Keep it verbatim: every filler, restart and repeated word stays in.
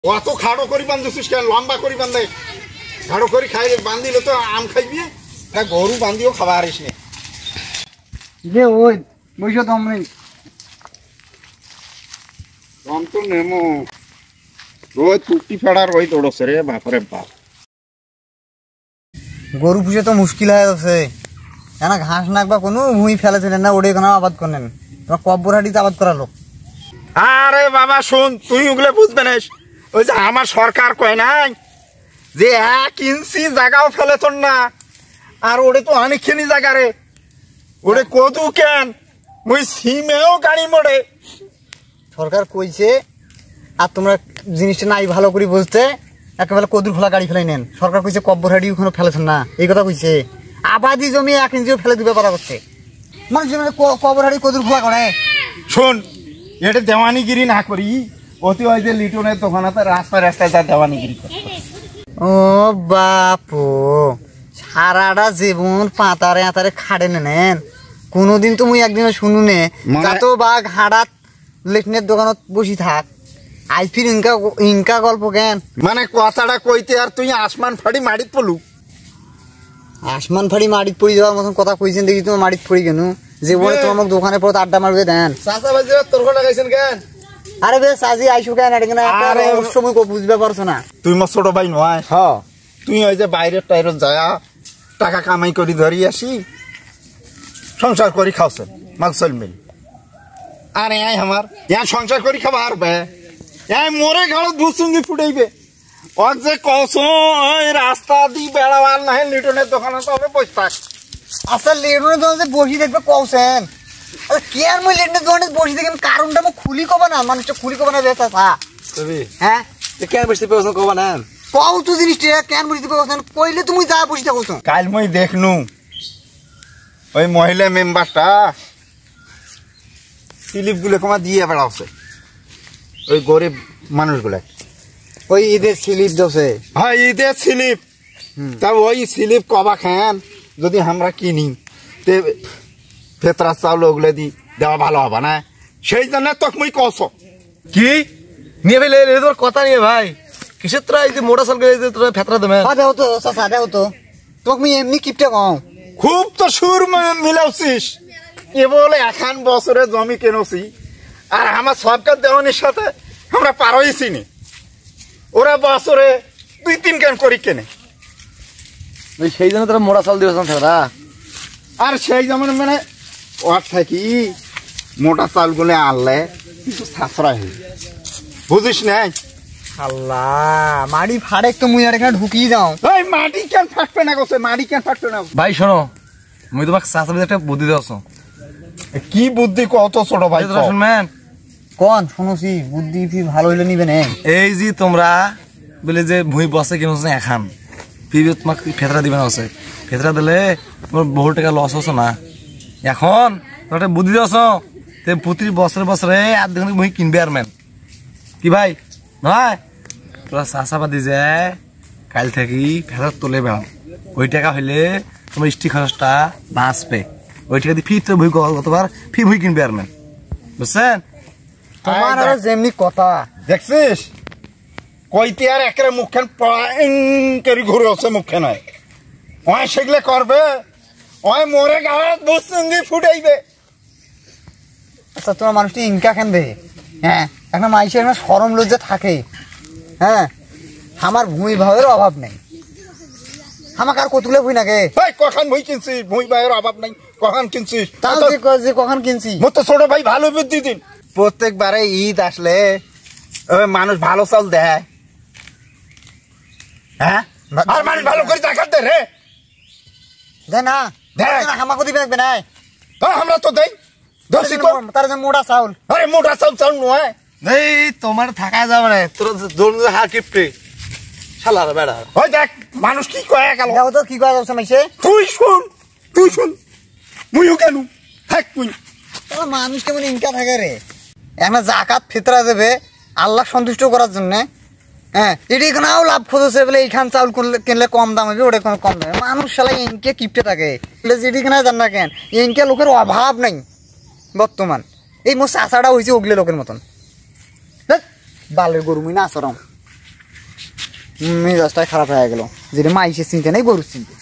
অত খাড়ো করি বান্ধছিস কেন? লম্বা করি বান্ধে খাড়ো করি খাই বান্ধিলে তো আম খাইবি, গরু বান্ধিও খাবার আরিস নে যে ওই বইসো দম নেই দম তো নেমো রোজ টুকটি ফেড়ার ওই দৌড়ছে রে বাপরে বাপ। গরু পুষে তো মুশকিল হয়ে যাচ্ছে, কেন ঘাস নাকবা কোনো ভুঁই ফেলেছিলেন না, ওটা কোনো আবাদ করেন তোমার কব্বর হাটিতে আবাদ করালো। আরে বাবা শোন, তুই ওগুলো বুঝবে না। ওই যে আমার সরকার কয় নাই যে এক ইঞ্চি জায়গাও ফেলে তোর না, আর ওরে তো অনেকখানি জায়গা রে, ওরে কদু কেন ওই সিমেও গাড়ি মোড়ে সরকার কইছে, আর তোমরা জিনিসটা নাই ভালো করে বুঝতে একেবারে কদুর খোলা গাড়ি ফেলাই নেন। সরকার কইছে কব্বর হাটি ওখানে ফেলেছেন না, এই কথা কইছে। আবাদি জমি এক ইঞ্চিও ফেলে দিবে পারা করছে, মানুষ কব্বর হাটি কদুর খোলা করে। শোন, এটা দেওয়ানিগিরি না করি, অতি হয় যে লিটনের দোকানাতে রাস্তায় রাস্তায় যা দেওয়ানিগিরি করে। ও বাপু, সারাটা জীবন পাতারে আতারে খাড়ে নেন, কোনোদিন তো মুই একদিনও শুনু নে তো বা ঘাড়াত লেটনের দোকানত বসি থাক, আজ ফির ইনকা ইনকা গল্প কেন? মানে কথাটা কইতে আর তুই আসমান ফাড়ি মাটিত পড়লু। আসমান ফাড়ি মাটিত পড়ি যাওয়ার মতন কথা কইছেন দেখি, তুমি মাটিত পড়ি কেন? যে বলে তোমার দোকানে পর আড্ডা মারবে দেন। তোর কথা গাইছেন কেন? আরে বেশ আজই আইসু কেন? এটা কিনা সময় বুঝবে পারছো না। তুই মোর ছোট ভাই নয়? হ, তুই ওই যে বাইরের টাইরের যায় টাকা কামাই করি ধরি আসি সংসার করি খাওছেন মাল চল মিল। আরে আয় আমার ইয়া সংসার করি খাবা আর বে মোরে ঘাড়ত ভুসুঙ্গি ফুটাইবে। ওর যে কস ওই রাস্তা দি বেড়াবার না লিটনের দোকানে তবে বসে থাক। আচ্ছা লিটনের দোকানে বসি দেখবে কওছেন, কে আর মই লিটনের দোকানে বসি দেখেন কারণটা মোক খুলি কবা না, মানুষটা খুলি কবা না বেচা থা হ্যাঁ কেন বসতে পেয়েছ কবা না? কও তো জিনিসটা কেন বসতে পেয়েছেন কইলে তুমি যা বসি থাকছো। কাল মই দেখনু ওই মহিলা মেম্বারটা স্লিপ গুলো কমা দিয়ে বেড়াচ্ছে ওই গরিব মানুষগুলা। ওই ঈদের স্লিপ দোষে? হ্যাঁ ঈদের স্লিপ। তা ওই স্লিপ কবা খান যদি আমরা কিনি তে ফেতরা চাউল ওগুলো দি দেওয়া ভালো হবে না, সেই জন্য তোকে মুই কস কি নিয়ে ফেলে তোর কথা নিয়ে ভাই কিসের তোরা এই যে মোটা চাল করে তোরা ফেতরা দেবে? দেও তো চাচা দেও তো, তোকে এমনি কিপটে কম খুব তো সুর মিলাউছিস। এ বলে এখন বছরে জমি কেনছি আর আমার সরকার দেওয়ানির সাথে আমরা পার হয়েছি নি, ওরা বছরে দুই তিন কেন করি কেনে। সেই জন্য তোরা মোটা চাল দিয়েছ ফেতরা, আর সেই যেমন মানে ওর থাকি মোটা চালগুলো আনলে কিছু সাশ্রয় হয়ে বুঝিস না। আল্লাহ মাটি ফাড়ে তো মুই আর এখানে ঢুকিয়ে যাও। ওই মাটি কেন ফাটবে না গোছে, মাটি কেন ফাটবে না? ভাই শোনো, আমি তোমাকে চাষাবাদে একটা বুদ্ধি দেওয়া। কি বুদ্ধি কত ছোট ভাই শুনবেন? কোন শুনছি বুদ্ধি ফি ভালো হইলে নিবে না। এই যে তোমরা বলে যে ভুঁই বসে কেন এখন ফিবে তোমাকে ফেতরা দিবে না, হচ্ছে ফেতরা দিলে তোমার বহু টাকা লস হচ্ছে না। এখন তোমরা একটা বুদ্ধি দেওয়াছ, প্রতি বছরে বছরে আর দেখুন ভুঁই কিনবে আর মেন কি ভাই নয়, তোরা চাষাবাদি যে কাল থাকি ফেতরা তুলে বেড়াও, ওই টাকা হইলে তোমার স্টি খরচটা বাঁচবে, ওই টাকা দিয়ে ফি তো ভুঁই গতবার ফি ভুঁই কিনবে আর মেন, বুঝছেন? তোমার আর যেমনি কথা দেখছিস কইতে আর একের মুখখান করি ঘুরে আছে মুখে নয়, ওই সেগুলো করবে ওই মোরে গাওয়াত ভুসুঙ্গি ফুটাইবে। আচ্ছা তোমার মানুষটি ইনকা কেন দে? হ্যাঁ এখন মাইসের একটা সরম লজ্জা থাকে। হ্যাঁ আমার ভূমি ভাবের অভাব নেই, আমাকে আর কতগুলো ভুই নাকি ভাই কখন ভুই কিনছিস? ভুই ভাইয়ের অভাব নাই, কখন কিনছিস? তাও যে কখন কিনছি মোর তো ছোট ভাই ভালো বুদ্ধি দিন। প্রত্যেকবারে ঈদ আসলে মানুষ ভালো চাল দেয়, হ্যাঁ আর মানুষ ভালো করে টাকা দে রে দেয় না, আমাকে দিবে না আমরা তো দেই তার মোটা চাউল। আরে মোটা চাউল চাউল নয় এই তোমার থাকা যাবে না, তোর হার কিপটে শালা বেড়া। ওই দেখ মানুষ কি কয়ে গেল, তো কি কয়া যাচ্ছে মাইসে? তুই শুন তুই শুন মুইও কেন থাক তুই। মানুষ কেমন ইনকা থাকে রে, একটা জাকাত ফিতরা দেবে আল্লাহ সন্তুষ্ট করার জন্য। হ্যাঁ এটি এখানেও লাভ খুঁজেছে বলে এইখান চাউল কিনলে কম দাম হবে, ওটা কোনো কম দামে। মানুষ শালা ইনকে কিপটে থাকে যেটি কেনা জান না কেন, ইনকে লোকের অভাব নাই বর্তমান। এই মোর চাষাটা হয়েছে ওগলে লোকের মতন বালের গরু মুই না আচরম। মেজাজটা খারাপ হয়ে গেল, যেটা মাইসের চিন্তা নেই গরুর চিন্তা।